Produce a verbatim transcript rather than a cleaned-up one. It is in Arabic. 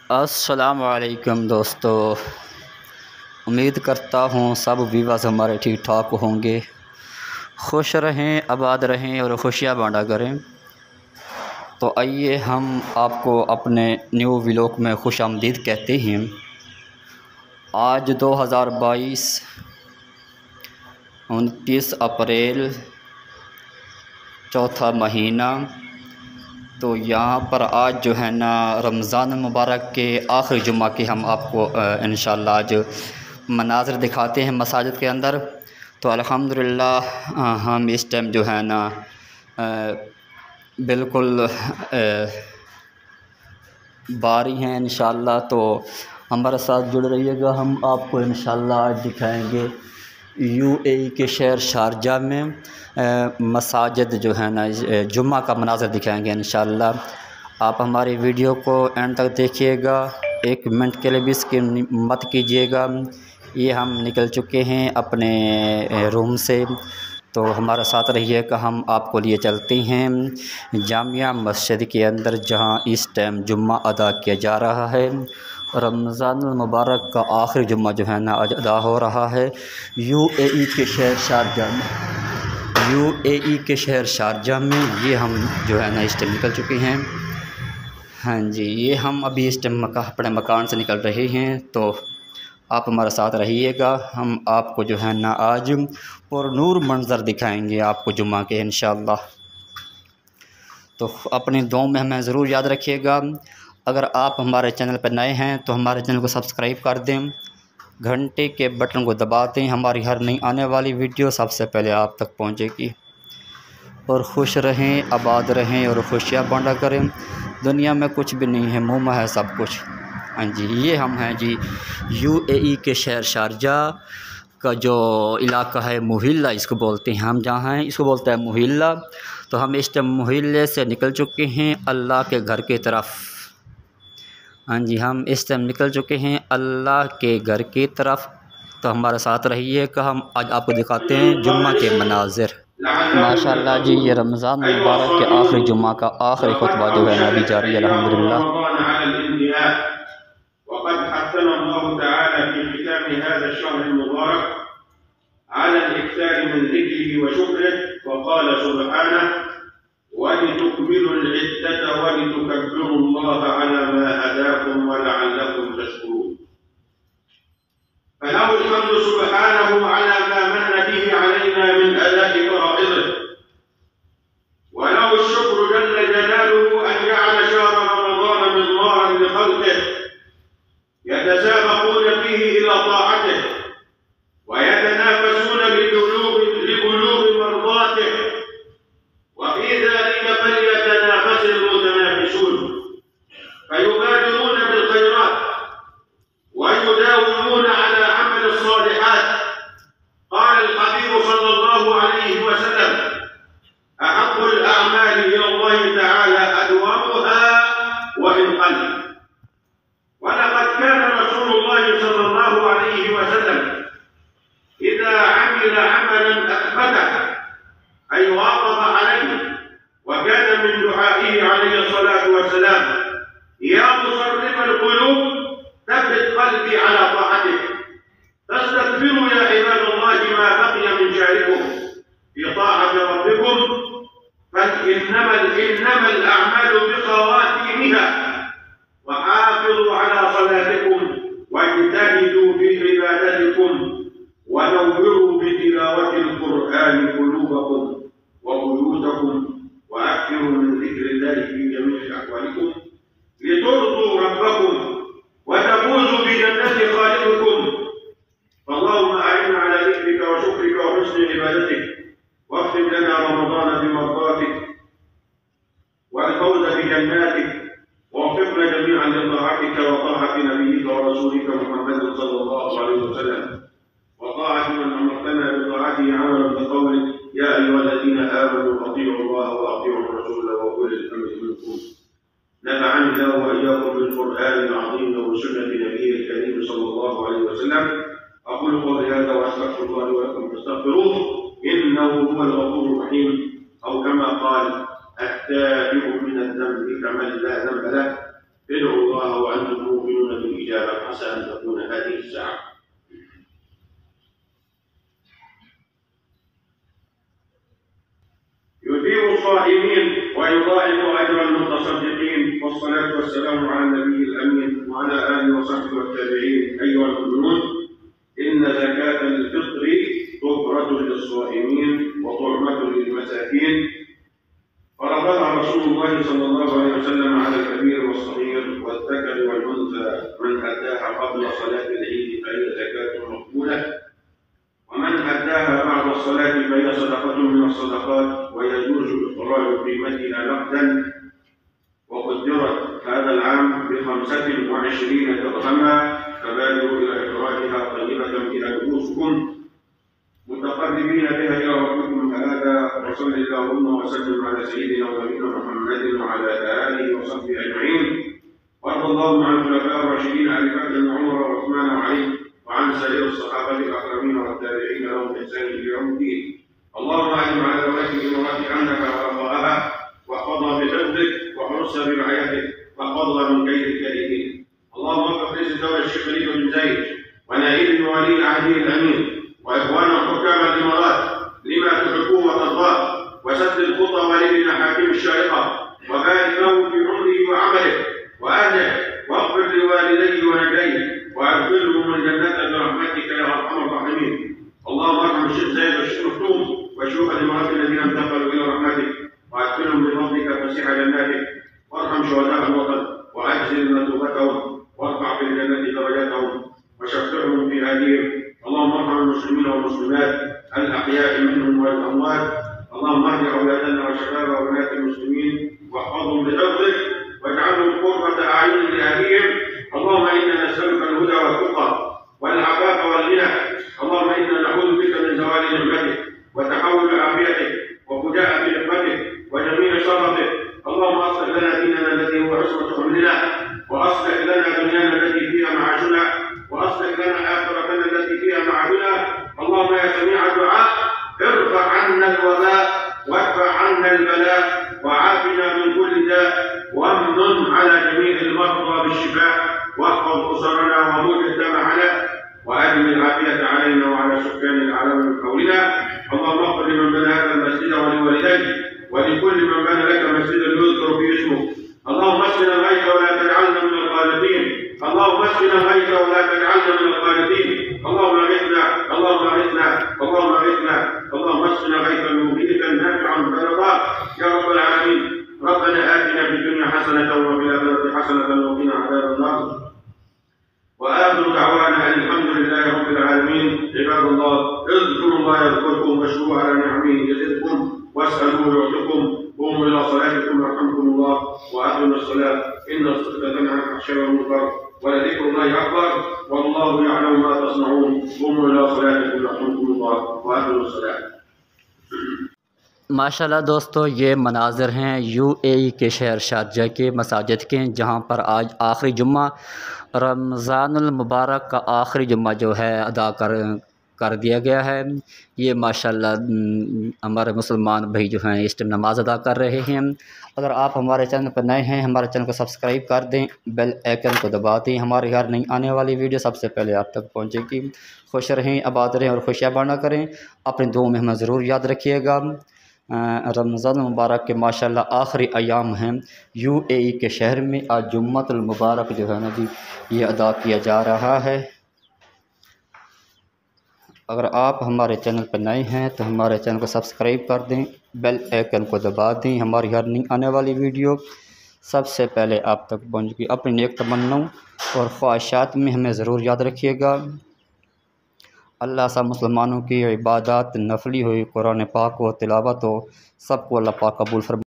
السلام علیکم دوستو، امید کرتا ہوں سب ویورز ہمارے ٹھیک ٹھاک ہوں گے، خوش رہیں، آباد رہیں اور خوشیاں بانٹا کریں۔ تو آئیے ہم آپ کو اپنے نیو ولاگ میں خوش آمدید کہتے ہیں۔ آج دو ہزار بائیس انتیس اپریل چوتھا مہینہ، تو یہاں پر آج جو ہے نا رمضان المبارک کے آخری جمعہ کے ہم آپ کو انشاءاللہ آج مناظر دکھاتے ہیں مساجد کے اندر۔ تو الحمدللہ ہم اس ٹائم جو ہے نا بالکل باری ہیں انشاءاللہ، تو ہمارے ساتھ جڑ رہیے گا۔ ہم آپ کو انشاءاللہ آج دکھائیں گے یو اے ای کے شہر شارجہ میں مساجد جو ہے نا جمعہ کا مناظر دکھائیں گے انشاءاللہ۔ آپ ہماری ویڈیو کو اینڈ تک دیکھیے گا، ایک منٹ کے لیے بھی اسکپ مت کیجیے گا۔ یہ ہم نکل چکے ہیں اپنے روم سے، تو ہمارے ساتھ رہیے کہ ہم آپ کو لیے چلتے ہیں جامعہ مسجد کے اندر، جہاں اس ٹائم جمعہ ادا کیا جا رہا ہے۔ رمضان المبارک کا آخری جمعہ جو ہے نا آج ادا ہو رہا ہے یو اے ای کے شہر شارجہ میں یو اے ای کے شہر شارجہ میں یہ ہم جو ہے نا اس ٹائم نکل چکے ہیں۔ ہاں جی، یہ ہم ابھی اس ٹائم اپنے مکان سے نکل رہے ہیں، تو آپ ہمارے ساتھ رہیے گا۔ ہم آپ کو جو ہے نا آج پر نور منظر دکھائیں گے آپ کو جمعہ کے انشاءاللہ۔ تو اپنی دعاؤں میں ہمیں ضرور یاد رکھیے گا۔ اگر آپ ہمارے چینل پر نئے ہیں تو ہمارے چینل کو سبسکرائب کر دیں، گھنٹے کے بٹن کو دبا دیں، ہماری ہر نئی آنے والی ویڈیو سب سے پہلے آپ تک پہنچے گی۔ اور خوش رہیں، آباد رہیں اور خوشیاں بانٹا کریں۔ دنیا میں کچھ بھی نہیں ہے، منہ میں ہے سب کچھ۔ ہاں جی، یہ ہم ہیں جی یو اے ای کے شہر شارجہ کا جو علاقہ ہے محلہ اس کو بولتے ہیں، ہم جہاں ہیں اس کو بولتے ہیں محلہ۔ تو ہم اس ٹائم محلے سے نکل چکے ہیں اللہ کے گھر کی طرف۔ ہاں جی، ہم اس ٹائم نکل چکے ہیں اللہ کے گھر کی طرف۔ تو ہمارے ساتھ رہیے کہ ہم آج آپ کو دکھاتے ہیں جمعہ کے مناظر۔ ماشاءاللہ جی، یہ رمضان المبارک کے آخری جمعہ کا آخری خطبہ جو ہے نا ابھی جاری ہے الحمدللہ۔ وقد حثنا الله تعالى في ختام هذا الشهر المبارك على الإكثار من ذكره وشكره، وقال سبحانه: ولتكملوا العدة ولتكبروا الله على ما هداكم ولعلكم تشكرون. فله الحمد سبحانه على ما من به علينا من أداء فرائضه، وله الشكر جل جلاله أن جعل شهر رمضان مضمارا لخلقه يتسابقون فيه إلى طاعته ويتنافسون لبلوغ لبلوغ مرضاته، وفي ذلك فليتنافس المتنافسون، فيبادرون بالخيرات ويداومون على عمل الصالحات. قال الحبيب صلى الله عليه وسلم: أحب الأعمال إلى الله تعالى أدومها وإن قل. ولقد كان رسول الله صلى الله عليه وسلم إذا عمل عملا أثبته أي واظب عليه، وكان من دعائه عليه الصلاة والسلام: يا مصرف القلوب ثبت قلبي على طاعتك. فاستغفروا يا عباد الله ما بقي من شهركم في طاعة ربكم، فإنما إنما الأعمال بخواتيمها. وحافظوا على صلاتكم واجتهدوا في عبادتكم ونوروا بتلاوة القرآن قلوبكم وبيوتكم، وأكثروا من ذكر الله في جميع أحوالكم لترضوا ربكم وتفوزوا بجنة خالقكم. فاللهم أعنا على ذكرك وشكرك وحسن عبادتك، واختم لنا رمضان بمرضاتك والفوز بجناتك، ووفقنا جميعا لطاعتك وطاعة نبيك ورسولك محمد صلى الله عليه وسلم، وطاعة من أمرتنا بطاعته عملا بقولك: يا أيها الذين آمنوا أطيعوا الله وأطيعوا الرسول وأولي الأمر منكم. نفعني الله وإياكم بالقرآن العظيم وبسنة نبيه الكريم صلى الله عليه وسلم. أقول قولي هذا وأستغفر الله لي ولكم فاستغفروه إنه هو الغفور الرحيم، أو كما قال: التائب من الذنب كمن لا ذنب له. ادعوا الله وأنتم إجابة عسى أن تكون هذه الساعة. يثيب الصائمين ويضاعف أجر المتصدقين، والصلاة والسلام على النبي الأمين وعلى آله وصحبه والتابعين. أيها المؤمنون، إن زكاة الفطر طهرة للصائمين وطعمة للمساكين، فرضها رسول الله صلى الله عليه وسلم على الكبير والصغير والذكر والأنثى. من أداها قبل صلاة العيد فهي زكاة مقبولة، ومن أداها بعد الصلاة فهي صدقة من الصدقات، ويجوز إخراج قيمتها نقدا، وقدرت هذا العام بخمسة وعشرين درهما، فبادروا إلى إخراجها طيبة بها نفوسكم متقربين بها إلى ربكم. هذا وصل اللهم وسلم على سيدنا ونبينا محمد وعلى آله وصحبه أجمعين. وارض اللهم عن الخلفاء الراشدين أبي بكر وعمر وعثمان وعلي، وعن سائر الصحابة الأكرمين والتابعين لهم بإحسان إلى يوم الدين. اللهم أجمع على ذوات الإمارات عنك ورضاها، واحفظها بحفظك وحرسها برعايتك، واحفظها من كيد الكائدين. اللهم وفق رئيس الدولة الشيخ خليفة بن زايد ونائبه ولي عهده الأمين وإخوانه حكام الإمارات لما تحبوه وترضاه، وسدد خطى والدنا حاكم الشارقة، وبارك له في عمره وعمله وأهله، واغفر لوالديه ونجيه، وأدخلهم الجنة برحمتك يا أرحم الراحمين. اللهم ارحم الشيخ زايد والشيخ مختوم وشيوخ الإمارات الذين انتقلوا إلى رحمتك، وأدخلهم بفضلك فسيح جناتك، وارحم شهداء الوطن وأجزل مثوبتهم، وارفع في الجنة درجاتهم وشفعهم في هديهم. اللهم ارحم المسلمين والمسلمات الأحياء منهم والأموات. اللهم اهد أولادنا وشباب وبنات المسلمين واحفظهم بحفظك، واجعلهم قرة أعين لأهليهم. اللهم إنا نسألك الهدى والتقى والعفاف والغنى. اللهم إنا نعوذ بك من زوال نعمتك وتحول عافيتك وفجاءة نقمتك وجميع شرفك. اللهم أصلح لنا ديننا الذي هو عصمة أمرنا، وأصلح لنا دنيانا التي فيها معاشنا، وأصلح لنا آخرتنا التي فيها معادنا. اللهم يا سميع الدعاء ارفع عنا الوباء وادفع عنا البلاء وعافنا من كل داء، وامن على جميع المرضى بالشفاء، واحفظ أسرنا ومجتمعنا، وأدم العافية علينا وعلى سكان العالم من حولنا. اللهم اغفر لمن بنى هذا المسجد ولوالديه ولكل من بنى لك مسجدا يذكر فيه اسمه. اللهم اسقنا الغيث ولا تجعلنا من القانطين. اللهم اسقنا الغيث ولا تجعلنا من القانطين. اللهم اغثنا اللهم اغثنا اللهم اغثنا اللهم اسقنا غيثا مغيثا نافعا بلغا يا رب العالمين. ربنا آتنا في الدنيا حسنة وفي الآخرة حسنة وقنا عذاب النار. وآخر دعوانا أن الحمد لله رب العالمين. عباد الله، اذكروا الله يذكركم واشكروا على نعمه يزدكم واسألوه يعطكم. قوموا إلى صلاتكم يرحمكم الله، وأقيموا الصلاة إن الصلاة تنهى عن الفحشاء والمنكر، ولذكر الله أكبر، والله يعلم ما تصنعون. قوموا إلى صلاتكم يرحمكم الله، وأقيموا الصلاة. ماشاءاللہ دوستو، یہ مناظر ہیں یو اے ای کے شہر شارجہ کے مساجد کے، جہاں پر آج آخری جمعہ رمضان المبارک کا آخری جمعہ جو ہے ادا کر کر دیا گیا ہے۔ یہ ماشاءاللہ ہمارے مسلمان بھائی جو ہیں اس ٹائم نماز ادا کر رہے ہیں۔ اگر آپ ہمارے چینل پر نئے ہیں، ہمارے چینل کو سبسکرائب کر دیں، بیل آئیکن کو دبا دیں، ہمارے ہر نئی آنے والی ویڈیو سب سے پہلے آپ تک پہنچے گی۔ خوش رہیں، آباد رہیں اور خوشیاں بانٹا کریں۔ اپنی دعاؤں میں ہمیں ضرور یاد رکھیے گا۔ رمضان المبارک کے ماشاءاللہ آخری ایام ہیں یو اے ای کے شہر میں۔ آج جمعۃ المبارک جو ہے نا جی یہ ادا کیا جا رہا ہے۔ اگر آپ ہمارے چینل پر نئے ہیں تو ہمارے چینل کو سبسکرائب کر دیں، بیل آئیکن کو دبا دیں، ہماری ہر نئی آنے والی ویڈیو سب سے پہلے آپ تک پہنچ گی۔ اپنی نیک تمناؤں اور خواہشات میں ہمیں ضرور یاد رکھیے گا۔ اللہ سب مسلمانوں کی عبادات نفلی ہوئی، قرآن پاک و تلاوت ہو، سب کو اللہ پاک قبول فرمائے۔